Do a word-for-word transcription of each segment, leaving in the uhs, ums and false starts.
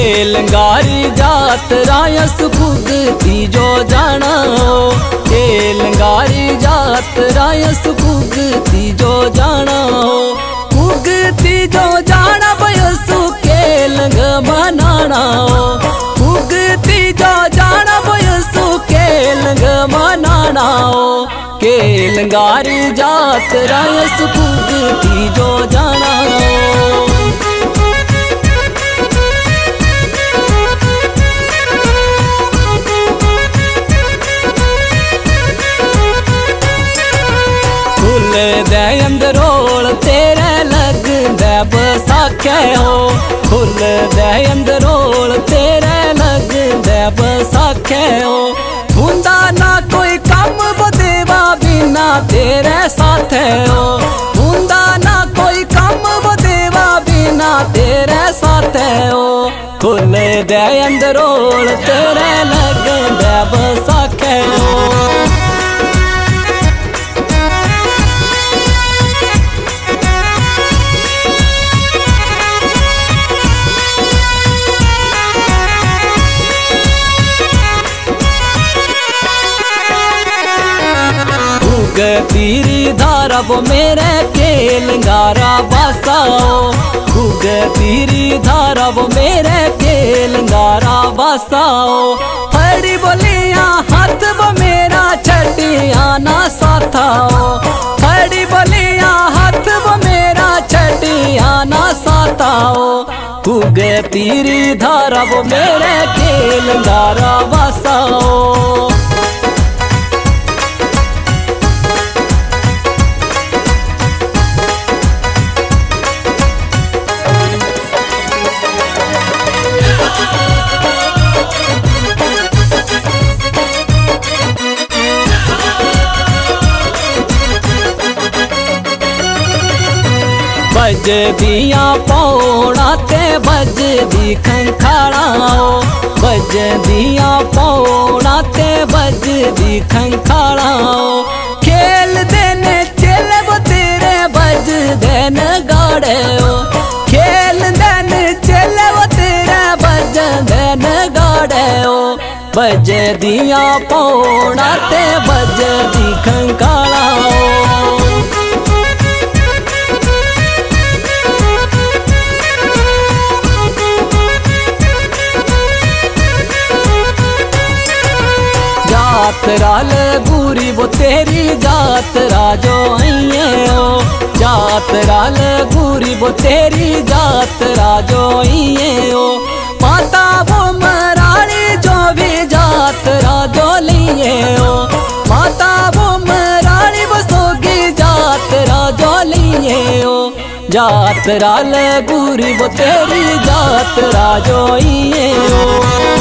लंगारी जात रायस फुगती जो जाना हो, ए लंगारी जात रायस फुगती जो जाना हो, फुगती जो जाना बयसु के लंग मनाना हो, फुगती जो जाना बयसु के लंग मनाना हो, के लंगारी जात रायस फुगती जो जाना हो। दे अंदरोल तेरे लग दे बसाखे हो, खुल दे अंदरोल तेरे लग दे बसाखे हो, हुंदा ना कोई कम बदेवा बिना तेरे साथ हो, हुंदा ना कोई कम बदेवा बिना तेरे साथ हो, खुल दे अंदरोल तेरे लग दे बसाखे हो। तीरी धारा वो मेरे के लंगारा बासाओ, खुग तीरी धारा वो मेरे के लंगारा बासाओ, फड़ी बोलिया हाथ वो मेरा छटिया ना साथाओ, फड़ी बोलिया हाथ वो मेरा छटिया ना साथाओ, खुग तीरी धारा वो मेरे के लंगारा बासाओ। बज दिया पौड़ा ते बज दी खंखाड़ा हो, बज दिया पौड़ा ते बज दी खंखाड़ा हो, खेल देने चले वो तेरे बज देन गाड़े हो, खेल देने चले वो तेरे बज देन गाड़े हो, बज दिया पौड़ा ते बज दी खंखाड़ा हो। जातराल गुरी वो तेरी जातरा जो आइए हो, जातराल गुरी वो तेरी जातरा जो आइए हो, माता वो मरारी जो भी जातरा जो लिए हो, माता वो मरारी वो सोगी जातरा जो लिए हो, जातराल गुरी वो तेरी जातरा जो आइए हो।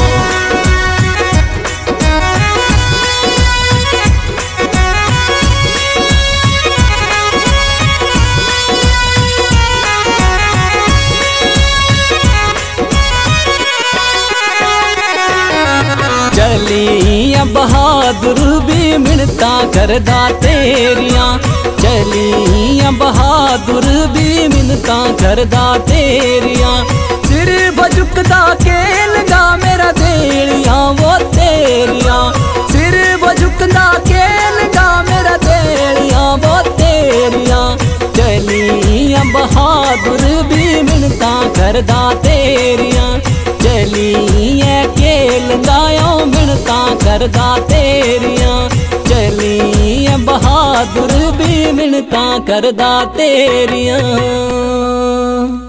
चली बहादुर भी मिन्नता करदा तेरिया, चली बहादुर भी मिन्नता करदा तेरिया, सिर बजुकदा के लगा मेरा देलिया वो तेरिया, सिर बजुकदा के लगा मेरा देलिया वो तेरिया, चली बहादुर भी मिन्नता करदा तेरिया, चली के लगायो मिन्नता करदा तेरिया, चली बहादुर भी मिन्नता करदा तेरिया।